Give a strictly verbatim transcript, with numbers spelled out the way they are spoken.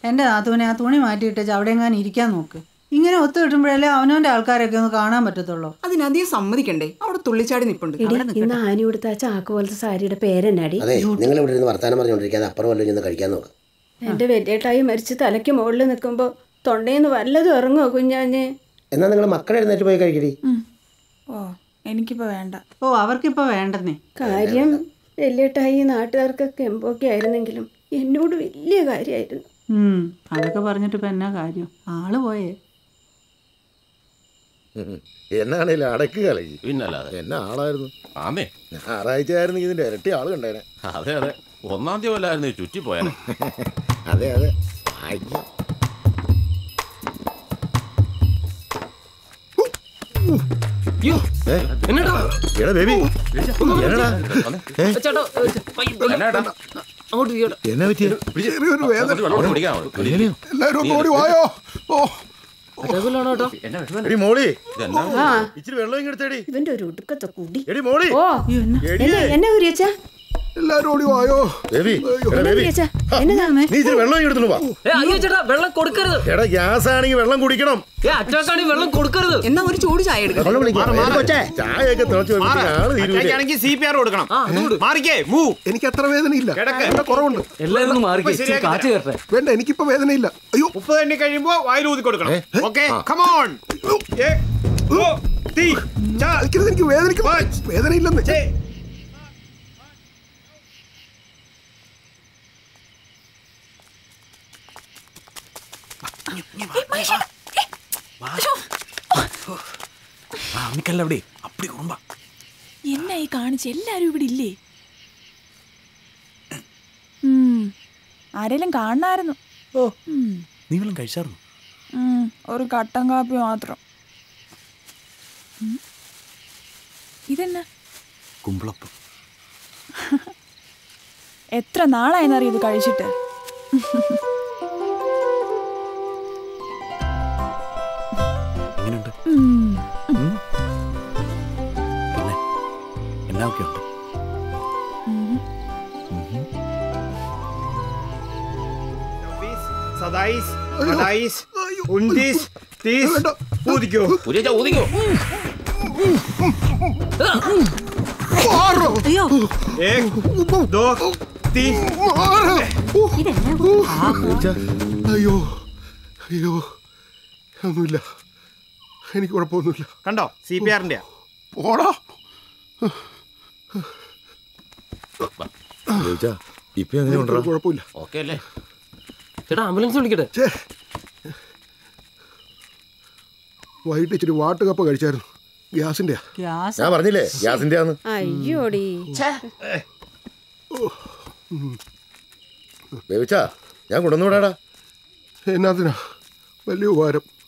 എൻ്റെ നാത്തൂനെ ആ തുണി മാറ്റിയിട്ടേച്ച് അവിടെ എങ്ങാനും ഇരിക്കാൻ നോക്ക്. ഇങ്ങനെ ഒത്തു കിട്ടുമ്പോഴല്ലേ അവനവൻ്റെ ആൾക്കാരൊക്കെ ഒന്ന് കാണാൻ പറ്റത്തുള്ളൂ. അതിനധികം സമ്മതിക്കണ്ടേ? അവിടെ തുള്ളിച്ചാടി നിപ്പുണ്ട്. ഇന്ന് ആനി കൊടുത്ത ആ ചാക്ക് പോലത്തെ സാരിയുടെ പേരെന്നാടി? നിങ്ങൾ ഇവിടെ ഇരുന്ന് വർത്താനം പറഞ്ഞുകൊണ്ടിരിക്കാതെ അപ്പുറം വല്ലതും ചെന്ന് കഴിക്കാൻ നോക്ക്. എന്റെ വലിയേട്ടായി മരിച്ച് തലയ്ക്ക് മുകളിൽ നിൽക്കുമ്പോ തൊണ്ടയിന്ന് വല്ലതും ഇറങ്ങുമോ കുഞ്ഞാഞ്ഞ്? എന്നാ നിങ്ങൾ മക്കളെ എഴുന്നേറ്റ് പോയി കഴിക്കടി. ഓ എനിക്കിപ്പോ വേണ്ട. ഓ അവർക്കിപ്പോ വേണ്ടെന്നേ. കാര്യം വലിയേട്ടായി നാട്ടുകാർക്കൊക്കെ എമ്പൊക്കെ ആയിരുന്നെങ്കിലും എന്നോട് വലിയ കാര്യമായിരുന്നു. അതൊക്കെ പറഞ്ഞിട്ട് ഇപ്പൊ എന്നാ കാര്യം? ആള് പോയേ. എന്നാണേലും അടക്ക് കളി. പിന്നല്ലാതെ എന്നാ ആളായിരുന്നു. ആമേ ഞായറാഴ്ച ആയിരുന്നെങ്കിൽ ഇതിന്റെ ഇരട്ടി ആള് കണ്ടേനെ. അതെ അതെ, ഒന്നാം തീയതി വല്ലായിരുന്നു ചുറ്റിപ്പോയാനെ. അതെ അതെ. എന്നാ പറ്റിയ ഇവന്റെ ഒരു ഒടുക്കത്തെ കുടി. എന്നെ എല്ലാരും ഓടി വായോ. നീ ഇച്ചിരി വെള്ളം എടുത്തു വാ. വെള്ളം കൊടുക്കരുത്. എടാ ഗ്യാസ് ആണെങ്കിൽ വെള്ളം കുടിക്കണം. വെള്ളം കൊടുക്കരുത്. എന്നാ ഒരു ചൂട് ചായ എടുക്കണം. ചായയൊക്കെ തിളച്ചു സി പി ആർ കൊടുക്കണം. എനിക്ക് അത്ര വേദനയില്ല, കുറവുണ്ട്. എല്ലാവരും കാറ്റ് കയറട്ടെ. വേണ്ട, എനിക്കിപ്പോ വേദനയില്ല. അയ്യോ, ഉപ്പ് തന്നെ കഴിയുമ്പോ വായിൽ ഊതി കൊടുക്കണം. Okay, come on. എനിക്ക് വേദനിക്കും. വേദനയില്ലെന്ന്. എന്നായി കാണിച്ച് എല്ലാരും ഇവിടെ ഇല്ലേ? ആരെങ്കിലും കാണായിരുന്നു. ഓ നീ വല്ലതും കഴിച്ചായിരുന്നു? ഒരു കട്ടൻ കാപ്പി മാത്രം. ഇതെന്നാ? കുമ്പളപ്പം. എത്ര നാളായെന്നറിയത് കഴിച്ചിട്ട്. എങ്ങനെയുണ്ട്? പിന്നെ എന്നൊക്കെ ഉണ്ട്? സദായിസ് അഡായിസ് ഉൻതീസ് തീസ്. ഊതിക്കോ ഊതിക്കോ. അയ്യോ അയ്യോ, ഒന്നുമില്ല, എനിക്ക് കുഴപ്പമൊന്നുമില്ല. കണ്ടോ, സി പി ആറിന്റെ പോടാ. ഇപ്പൊ എങ്ങനെയുണ്ടോ? കുഴപ്പമില്ല. ഓക്കെ അല്ലേ? ചേട്ടാ ആംബുലൻസ് വിളിക്കട്ടെ. വൈകിട്ട് ഇച്ചിരി വാട്ട് കപ്പ കഴിച്ചായിരുന്നു. ഗ്യാസിന്റെ. ഞാൻ പറഞ്ഞില്ലേ ഗ്യാസിന്റെ ആന്ന്. അയ്യോടി വേവിച്ചാ ഞാൻ കൊണ്ടുവന്നു വിടാടാ. എന്നാത്തിനാ? വലിയ ഉപകാരം.